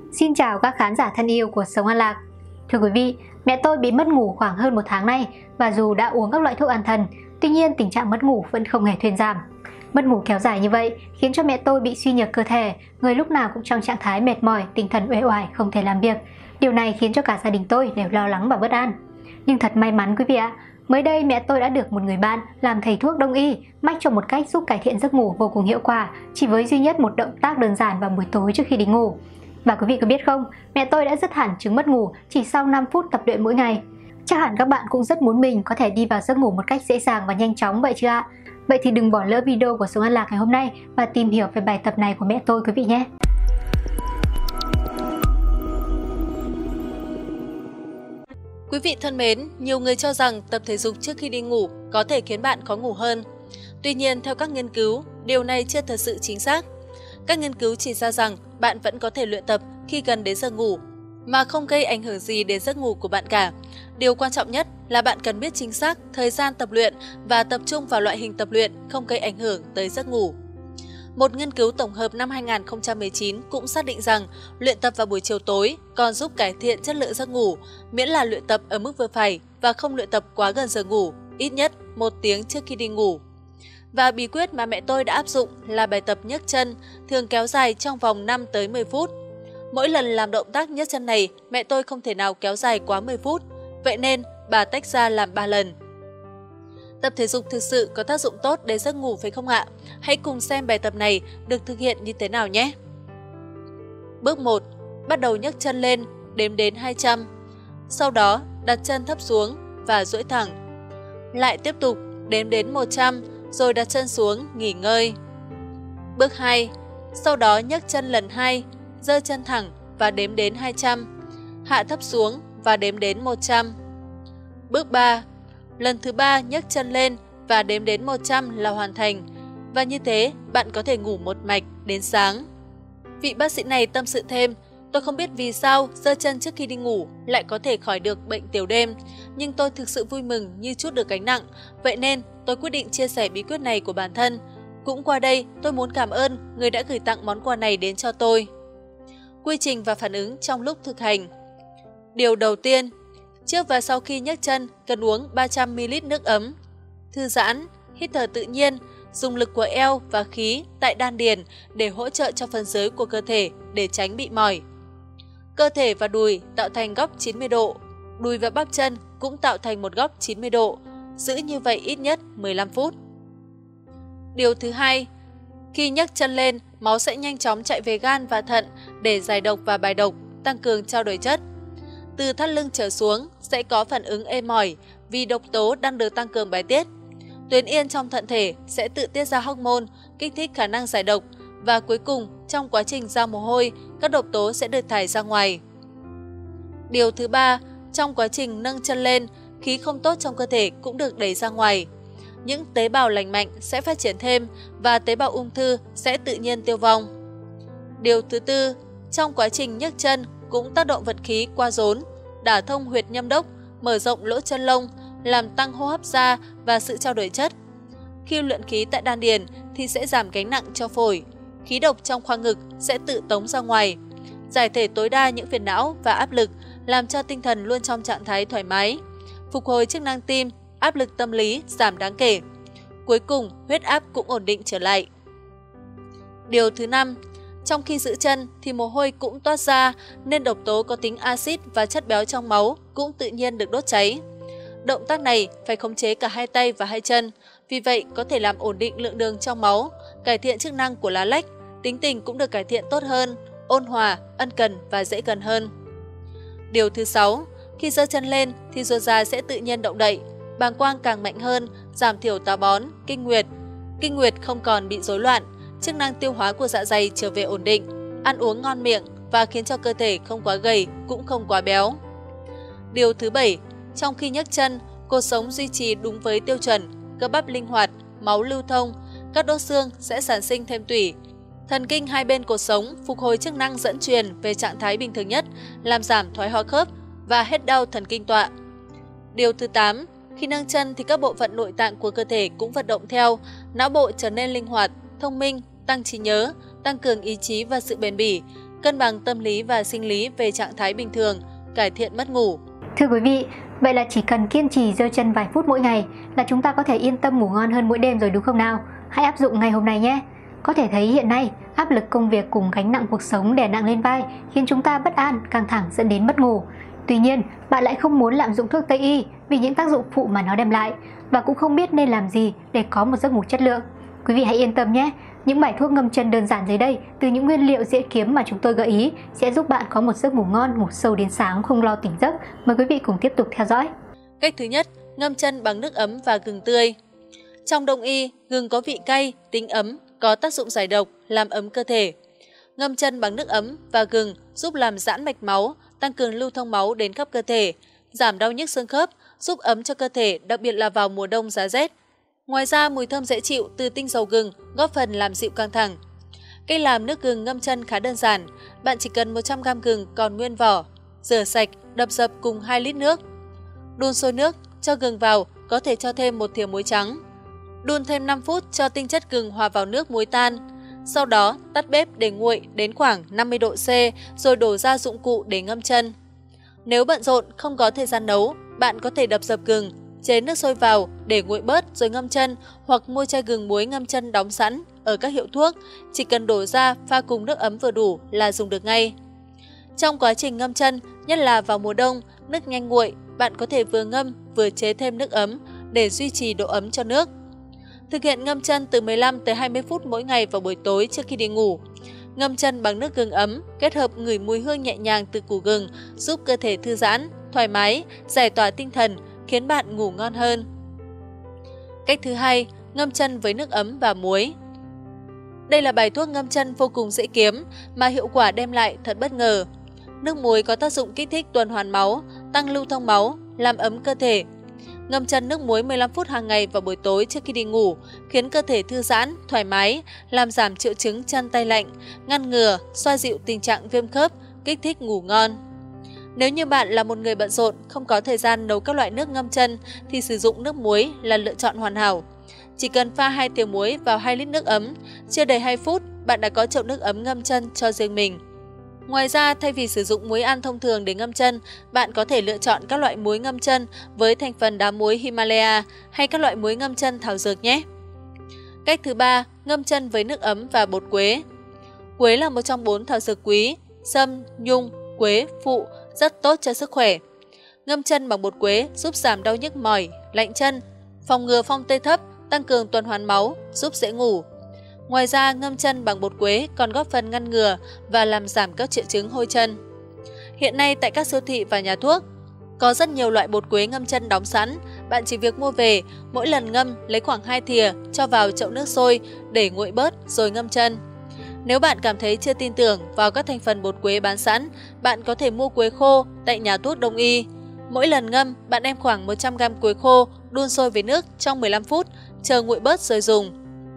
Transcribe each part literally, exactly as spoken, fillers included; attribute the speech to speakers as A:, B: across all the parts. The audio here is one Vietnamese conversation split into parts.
A: Xin chào các khán giả thân yêu của Sống An Lạc. Thưa quý vị, mẹ tôi bị mất ngủ khoảng hơn một tháng nay và dù đã uống các loại thuốc an thần, tuy nhiên tình trạng mất ngủ vẫn không hề thuyên giảm. Mất ngủ kéo dài như vậy khiến cho mẹ tôi bị suy nhược cơ thể, người lúc nào cũng trong trạng thái mệt mỏi, tinh thần uể oải, không thể làm việc. Điều này khiến cho cả gia đình tôi đều lo lắng và bất an. Nhưng thật may mắn quý vị ạ, mới đây mẹ tôi đã được một người bạn làm thầy thuốc đông y mách cho một cách giúp cải thiện giấc ngủ vô cùng hiệu quả chỉ với duy nhất một động tác đơn giản vào buổi tối trước khi đi ngủ. Và quý vị có biết không, mẹ tôi đã dứt hẳn chứng mất ngủ chỉ sau năm phút tập luyện mỗi ngày. Chắc hẳn các bạn cũng rất muốn mình có thể đi vào giấc ngủ một cách dễ dàng và nhanh chóng vậy chứ ạ? Vậy thì đừng bỏ lỡ video của Sống An Lạc ngày hôm nay và tìm hiểu về bài tập này của mẹ tôi quý vị nhé.
B: Quý vị thân mến, nhiều người cho rằng tập thể dục trước khi đi ngủ có thể khiến bạn khó ngủ hơn. Tuy nhiên, theo các nghiên cứu, điều này chưa thật sự chính xác. Các nghiên cứu chỉ ra rằng bạn vẫn có thể luyện tập khi gần đến giờ ngủ, mà không gây ảnh hưởng gì đến giấc ngủ của bạn cả. Điều quan trọng nhất là bạn cần biết chính xác thời gian tập luyện và tập trung vào loại hình tập luyện không gây ảnh hưởng tới giấc ngủ. Một nghiên cứu tổng hợp năm hai nghìn không trăm mười chín cũng xác định rằng luyện tập vào buổi chiều tối còn giúp cải thiện chất lượng giấc ngủ, miễn là luyện tập ở mức vừa phải và không luyện tập quá gần giờ ngủ, ít nhất một tiếng trước khi đi ngủ. Và bí quyết mà mẹ tôi đã áp dụng là bài tập nhấc chân, thường kéo dài trong vòng năm tới mười phút. Mỗi lần làm động tác nhấc chân này, mẹ tôi không thể nào kéo dài quá mười phút, vậy nên bà tách ra làm ba lần. Tập thể dục thực sự có tác dụng tốt đến giấc ngủ phải không ạ? Hãy cùng xem bài tập này được thực hiện như thế nào nhé! Bước một. Bắt đầu nhấc chân lên, đếm đến hai trăm. Sau đó, đặt chân thấp xuống và duỗi thẳng. Lại tiếp tục đếm đến một trăm, rồi đặt chân xuống, nghỉ ngơi. Bước hai. Sau đó nhấc chân lần hai, giơ chân thẳng và đếm đến hai trăm. Hạ thấp xuống và đếm đến một trăm. Bước ba. Lần thứ ba nhấc chân lên và đếm đến một trăm là hoàn thành. Và như thế, bạn có thể ngủ một mạch đến sáng. Vị bác sĩ này tâm sự thêm, tôi không biết vì sao giơ chân trước khi đi ngủ lại có thể khỏi được bệnh tiểu đêm, nhưng tôi thực sự vui mừng như trút được gánh nặng, vậy nên tôi quyết định chia sẻ bí quyết này của bản thân. Cũng qua đây, tôi muốn cảm ơn người đã gửi tặng món quà này đến cho tôi. Quy trình và phản ứng trong lúc thực hành. Điều đầu tiên, trước và sau khi nhấc chân cần uống ba trăm mi li lít nước ấm. Thư giãn, hít thở tự nhiên, dùng lực của eo và khí tại đan điền để hỗ trợ cho phần dưới của cơ thể để tránh bị mỏi. Cơ thể và đùi tạo thành góc chín mươi độ, đùi và bắp chân cũng tạo thành một góc chín mươi độ, giữ như vậy ít nhất mười lăm phút. Điều thứ hai, khi nhấc chân lên, máu sẽ nhanh chóng chạy về gan và thận để giải độc và bài độc, tăng cường trao đổi chất. Từ thắt lưng trở xuống sẽ có phản ứng ê mỏi vì độc tố đang được tăng cường bài tiết. Tuyến yên trong thận thể sẽ tự tiết ra hormone, kích thích khả năng giải độc và cuối cùng trong quá trình ra mồ hôi, các độc tố sẽ được thải ra ngoài. Điều thứ ba, trong quá trình nâng chân lên, khí không tốt trong cơ thể cũng được đẩy ra ngoài. Những tế bào lành mạnh sẽ phát triển thêm và tế bào ung thư sẽ tự nhiên tiêu vong. Điều thứ tư, trong quá trình nhấc chân cũng tác động vật khí qua rốn, đả thông huyệt nhâm đốc, mở rộng lỗ chân lông, làm tăng hô hấp da và sự trao đổi chất. Khi luyện khí tại đan điền thì sẽ giảm gánh nặng cho phổi, khí độc trong khoang ngực sẽ tự tống ra ngoài, giải thể tối đa những phiền não và áp lực, làm cho tinh thần luôn trong trạng thái thoải mái, phục hồi chức năng tim, áp lực tâm lý giảm đáng kể. Cuối cùng, huyết áp cũng ổn định trở lại. Điều thứ năm, trong khi giữ chân thì mồ hôi cũng toát ra nên độc tố có tính axit và chất béo trong máu cũng tự nhiên được đốt cháy. Động tác này phải khống chế cả hai tay và hai chân, vì vậy có thể làm ổn định lượng đường trong máu, cải thiện chức năng của lá lách, tính tình cũng được cải thiện tốt hơn, ôn hòa, ân cần và dễ gần hơn. Điều thứ sáu, khi giơ chân lên thì ruột già sẽ tự nhiên động đậy, bàng quang càng mạnh hơn, giảm thiểu táo bón, kinh nguyệt. Kinh nguyệt không còn bị rối loạn, chức năng tiêu hóa của dạ dày trở về ổn định, ăn uống ngon miệng và khiến cho cơ thể không quá gầy cũng không quá béo. Điều thứ bảy, trong khi nhấc chân, cột sống duy trì đúng với tiêu chuẩn, cơ bắp linh hoạt, máu lưu thông, các đốt xương sẽ sản sinh thêm tủy. Thần kinh hai bên cột sống phục hồi chức năng dẫn truyền về trạng thái bình thường nhất, làm giảm thoái hóa khớp và hết đau thần kinh tọa. Điều thứ tám, khi nâng chân thì các bộ phận nội tạng của cơ thể cũng vận động theo, não bộ trở nên linh hoạt, thông minh, tăng trí nhớ, tăng cường ý chí và sự bền bỉ, cân bằng tâm lý và sinh lý về trạng thái bình thường, cải thiện mất ngủ.
A: Thưa quý vị, vậy là chỉ cần kiên trì giơ chân vài phút mỗi ngày là chúng ta có thể yên tâm ngủ ngon hơn mỗi đêm rồi đúng không nào? Hãy áp dụng ngay hôm nay nhé! Có thể thấy hiện nay, áp lực công việc cùng gánh nặng cuộc sống đè nặng lên vai khiến chúng ta bất an, căng thẳng dẫn đến mất ngủ. Tuy nhiên, bạn lại không muốn lạm dụng thuốc Tây y vì những tác dụng phụ mà nó đem lại và cũng không biết nên làm gì để có một giấc ngủ chất lượng. Quý vị hãy yên tâm nhé! Những bài thuốc ngâm chân đơn giản dưới đây từ những nguyên liệu dễ kiếm mà chúng tôi gợi ý sẽ giúp bạn có một giấc ngủ ngon, ngủ sâu đến sáng không lo tỉnh giấc. Mời quý vị cùng tiếp tục theo dõi.
B: Cách thứ nhất, ngâm chân bằng nước ấm và gừng tươi. Trong Đông y, gừng có vị cay, tính ấm, có tác dụng giải độc, làm ấm cơ thể. Ngâm chân bằng nước ấm và gừng giúp làm giãn mạch máu, tăng cường lưu thông máu đến khắp cơ thể, giảm đau nhức xương khớp, giúp ấm cho cơ thể, đặc biệt là vào mùa đông giá rét. Ngoài ra, mùi thơm dễ chịu từ tinh dầu gừng góp phần làm dịu căng thẳng. Cách làm nước gừng ngâm chân khá đơn giản, bạn chỉ cần một trăm gam gừng còn nguyên vỏ, rửa sạch, đập dập cùng hai lít nước. Đun sôi nước, cho gừng vào, có thể cho thêm một thìa muối trắng. Đun thêm năm phút cho tinh chất gừng hòa vào nước muối tan. Sau đó, tắt bếp để nguội đến khoảng năm mươi độ C rồi đổ ra dụng cụ để ngâm chân. Nếu bận rộn không có thời gian nấu, bạn có thể đập dập gừng, chế nước sôi vào để nguội bớt rồi ngâm chân hoặc mua chai gừng muối ngâm chân đóng sẵn ở các hiệu thuốc, chỉ cần đổ ra pha cùng nước ấm vừa đủ là dùng được ngay. Trong quá trình ngâm chân, nhất là vào mùa đông, nước nhanh nguội, bạn có thể vừa ngâm vừa chế thêm nước ấm để duy trì độ ấm cho nước. Thực hiện ngâm chân từ mười lăm tới hai mươi phút mỗi ngày vào buổi tối trước khi đi ngủ. Ngâm chân bằng nước gừng ấm kết hợp ngửi mùi hương nhẹ nhàng từ củ gừng giúp cơ thể thư giãn, thoải mái, giải tỏa tinh thần, khiến bạn ngủ ngon hơn. Cách thứ hai, ngâm chân với nước ấm và muối. Đây là bài thuốc ngâm chân vô cùng dễ kiếm mà hiệu quả đem lại thật bất ngờ. Nước muối có tác dụng kích thích tuần hoàn máu, tăng lưu thông máu, làm ấm cơ thể. Ngâm chân nước muối mười lăm phút hàng ngày vào buổi tối trước khi đi ngủ, khiến cơ thể thư giãn, thoải mái, làm giảm triệu chứng chân tay lạnh, ngăn ngừa, xoa dịu tình trạng viêm khớp, kích thích ngủ ngon. Nếu như bạn là một người bận rộn, không có thời gian nấu các loại nước ngâm chân thì sử dụng nước muối là lựa chọn hoàn hảo. Chỉ cần pha hai thìa muối vào hai lít nước ấm, chưa đầy hai phút, bạn đã có chậu nước ấm ngâm chân cho riêng mình. Ngoài ra, thay vì sử dụng muối ăn thông thường để ngâm chân, bạn có thể lựa chọn các loại muối ngâm chân với thành phần đá muối Himalaya hay các loại muối ngâm chân thảo dược nhé. Cách thứ ba, ngâm chân với nước ấm và bột quế. Quế là một trong bốn thảo dược quý, sâm, nhung, quế, phụ, rất tốt cho sức khỏe. Ngâm chân bằng bột quế giúp giảm đau nhức mỏi, lạnh chân, phòng ngừa phong tê thấp, tăng cường tuần hoàn máu, giúp dễ ngủ. Ngoài ra, ngâm chân bằng bột quế còn góp phần ngăn ngừa và làm giảm các triệu chứng hôi chân. Hiện nay tại các siêu thị và nhà thuốc, có rất nhiều loại bột quế ngâm chân đóng sẵn, bạn chỉ việc mua về, mỗi lần ngâm lấy khoảng hai thìa cho vào chậu nước sôi để nguội bớt rồi ngâm chân. Nếu bạn cảm thấy chưa tin tưởng vào các thành phần bột quế bán sẵn, bạn có thể mua quế khô tại nhà thuốc Đông y. Mỗi lần ngâm, bạn đem khoảng một trăm gam quế khô đun sôi với nước trong mười lăm phút, chờ nguội bớt rồi dùng.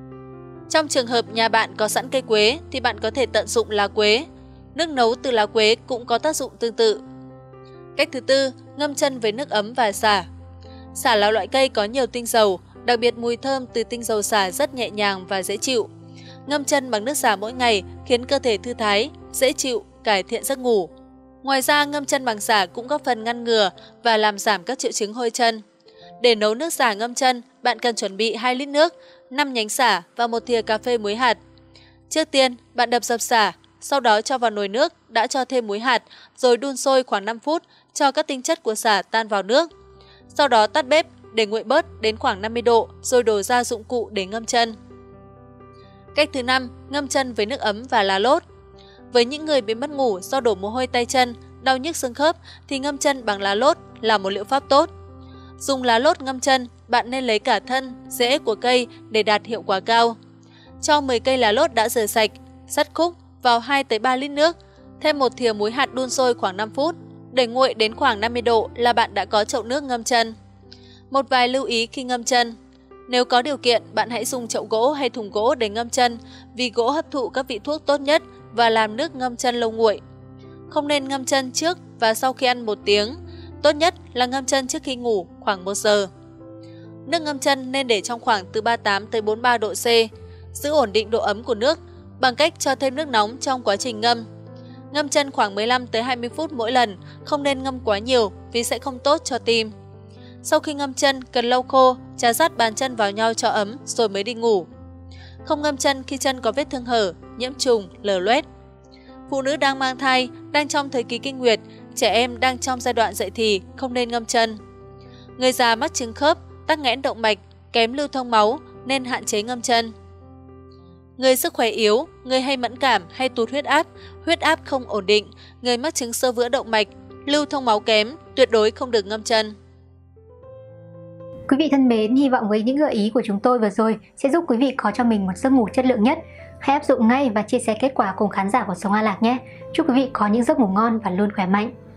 B: Trong trường hợp nhà bạn có sẵn cây quế thì bạn có thể tận dụng lá quế. Nước nấu từ lá quế cũng có tác dụng tương tự. Cách thứ tư, ngâm chân với nước ấm và sả. Sả là loại cây có nhiều tinh dầu, đặc biệt mùi thơm từ tinh dầu sả rất nhẹ nhàng và dễ chịu. Ngâm chân bằng nước sả mỗi ngày khiến cơ thể thư thái, dễ chịu, cải thiện giấc ngủ. Ngoài ra, ngâm chân bằng sả cũng góp phần ngăn ngừa và làm giảm các triệu chứng hôi chân. Để nấu nước sả ngâm chân, bạn cần chuẩn bị hai lít nước, năm nhánh sả và một thìa cà phê muối hạt. Trước tiên, bạn đập dập sả, sau đó cho vào nồi nước đã cho thêm muối hạt, rồi đun sôi khoảng năm phút cho các tinh chất của sả tan vào nước. Sau đó tắt bếp để nguội bớt đến khoảng năm mươi độ rồi đổ ra dụng cụ để ngâm chân. Cách thứ năm, ngâm chân với nước ấm và lá lốt. Với những người bị mất ngủ do đổ mồ hôi tay chân, đau nhức xương khớp thì ngâm chân bằng lá lốt là một liệu pháp tốt. Dùng lá lốt ngâm chân, bạn nên lấy cả thân, rễ của cây để đạt hiệu quả cao. Cho mười cây lá lốt đã rửa sạch, sắt khúc vào hai tới ba lít nước, thêm một thìa muối hạt đun sôi khoảng năm phút, để nguội đến khoảng năm mươi độ là bạn đã có chậu nước ngâm chân. Một vài lưu ý khi ngâm chân. Nếu có điều kiện, bạn hãy dùng chậu gỗ hay thùng gỗ để ngâm chân vì gỗ hấp thụ các vị thuốc tốt nhất và làm nước ngâm chân lâu nguội. Không nên ngâm chân trước và sau khi ăn một tiếng. Tốt nhất là ngâm chân trước khi ngủ khoảng một giờ. Nước ngâm chân nên để trong khoảng từ ba mươi tám tới bốn mươi ba độ C. Giữ ổn định độ ấm của nước bằng cách cho thêm nước nóng trong quá trình ngâm. Ngâm chân khoảng mười lăm tới hai mươi phút mỗi lần, không nên ngâm quá nhiều vì sẽ không tốt cho tim. Sau khi ngâm chân, cần lau khô, trà sát bàn chân vào nhau cho ấm rồi mới đi ngủ. Không ngâm chân khi chân có vết thương hở, nhiễm trùng, lở loét. Phụ nữ đang mang thai, đang trong thời kỳ kinh nguyệt, trẻ em đang trong giai đoạn dậy thì không nên ngâm chân. Người già mắc chứng khớp, tắc nghẽn động mạch, kém lưu thông máu nên hạn chế ngâm chân. Người sức khỏe yếu, người hay mẫn cảm hay tụt huyết áp, huyết áp không ổn định, người mắc chứng xơ vữa động mạch, lưu thông máu kém, tuyệt đối không được ngâm chân.
A: Quý vị thân mến, hy vọng với những gợi ý của chúng tôi vừa rồi sẽ giúp quý vị có cho mình một giấc ngủ chất lượng nhất. Hãy áp dụng ngay và chia sẻ kết quả cùng khán giả của Sống An Lạc nhé. Chúc quý vị có những giấc ngủ ngon và luôn khỏe mạnh.